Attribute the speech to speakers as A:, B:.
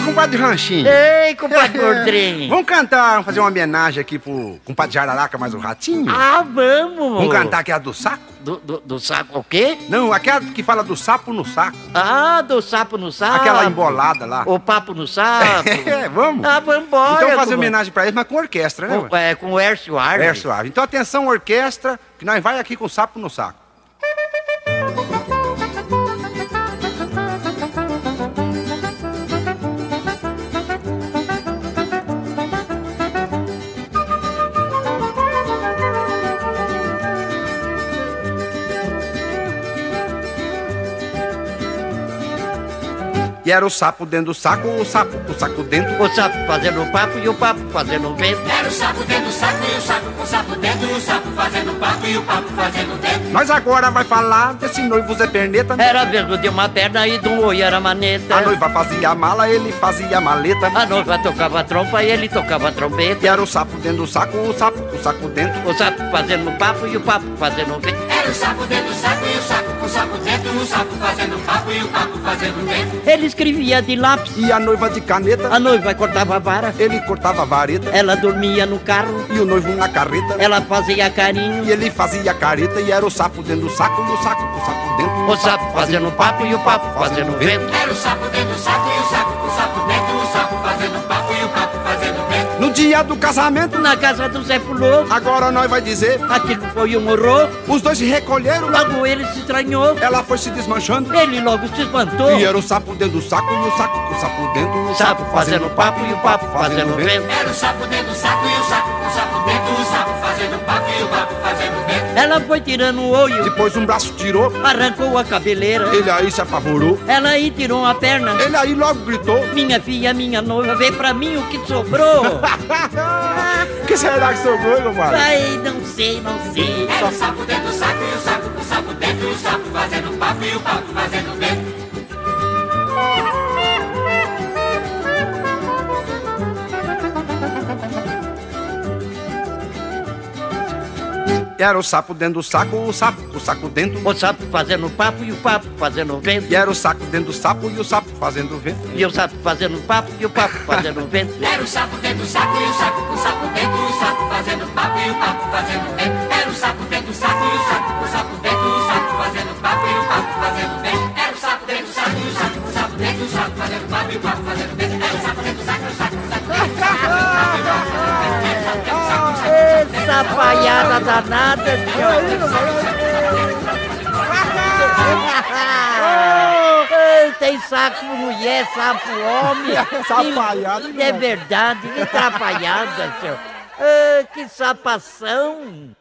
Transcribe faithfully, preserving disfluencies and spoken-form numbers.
A: compadre Ranchinho.
B: Ei, compadre Gordrinho.
A: Vamos cantar, vamos fazer uma homenagem aqui pro compadre Jararaca mais o Ratinho?
B: Ah, vamos.
A: Vamos cantar aqui a do saco?
B: Do, do, do saco o quê?
A: Não, aquela que fala do sapo no saco.
B: Ah, do sapo no sapo.
A: Aquela embolada lá.
B: O papo no sapo.
A: É, vamos.
B: Ah, vamos embora.
A: Então fazer
B: com...
A: homenagem pra eles, mas com orquestra, né?
B: Com, é, com o Air Suave.
A: Air Suave. Então atenção, orquestra, que nós vai aqui com o sapo no saco. E era o sapo dentro do saco, o sapo com o saco dentro.
B: O sapo fazendo o papo e o papo fazendo o vento.
C: Era o sapo dentro do saco e o saco com o sapo dentro. O sapo fazendo o papo e o papo fazendo o vento.
A: Nós agora vai falar desse noivo Zé Perneta.
B: Era mesmo de uma perna e de um oi era maneta.
A: A noiva fazia a mala, ele fazia a maleta.
B: A noiva tocava a trompa e ele tocava a trombeta.
A: E era o sapo dentro do saco, o sapo com o saco dentro.
B: O sapo fazendo o papo e o papo fazendo o vento.
C: Era o sapo dentro do saco e o saco com o sapo dentro. O sapo fazendo o papo e o papo fazendo o vento.
B: Ele escrevia de lápis.
A: E a noiva de caneta.
B: A noiva cortava a vara.
A: Ele cortava a vareta.
B: Ela dormia no carro.
A: E o noivo na carreta.
B: Ela fazia carinho.
A: E ele fazia careta. E era o sapo dentro do saco e o saco com o saco dentro.
B: O sapo fazendo o papo e o papo fazendo o vento.
C: Era o sapo dentro do saco e o saco com o sapo dentro. O sapo fazendo o papo e o papo fazendo o vento.
A: No dia do casamento,
B: na casa do Zé Pulou,
A: agora nós vai dizer,
B: aquilo foi um horror.
A: Os dois se recolheram.
B: Logo ele se estranhou.
A: Ela foi se desmanchando.
B: Ele logo se espantou.
A: E era o sapo dentro do saco e o saco com o sapo dentro.
B: O sapo fazendo o papo e o papo fazendo o vento.
C: Era o sapo dentro do saco e o saco com o sapo dentro. O sapo fazendo o papo e o papo fazendo o vento.
B: Ela foi tirando o olho.
A: Depois um braço tirou.
B: Arrancou a cabeleira.
A: Ele aí se apavorou.
B: Ela aí tirou a perna.
A: Ele aí logo gritou.
B: Minha filha, minha noiva, vê pra mim o que sobrou.
A: O que será que sobrou, compadre?
B: Ai, não sei, não sei.
C: Era o sapo dentro do saco e o saco com o sapo dentro. O sapo fazendo o papo e o papo fazendo o vento.
A: Era o sapo dentro do saco, o sapo com o saco dentro.
B: O sapo fazendo o papo e o papo fazendo o vento.
A: E era o saco dentro do sapo e o sapo fazendo o vento.
B: E o sapo fazendo o papo e o papo fazendo o vento.
C: Era o sapo dentro do saco e o saco com o sapo dentro. O sapo fazendo o papo e o papo fazendo o vento. Era o sapo dentro do saco e o saco com o sapo dentro. O sapo fazendo o papo e o papo fazendo o vento. Era o sapo dentro do saco e o saco com o sapo dentro. O sapo fazendo o papo e o papo fazendo o vento. Era o sapo dentro do saco e o saco com o sapo dentro.
B: Essa palhada danada, tem saco mulher, sapo homem.
A: Sapalhada.
B: É verdade, que atrapalhada, senhor. Ah, que sapação.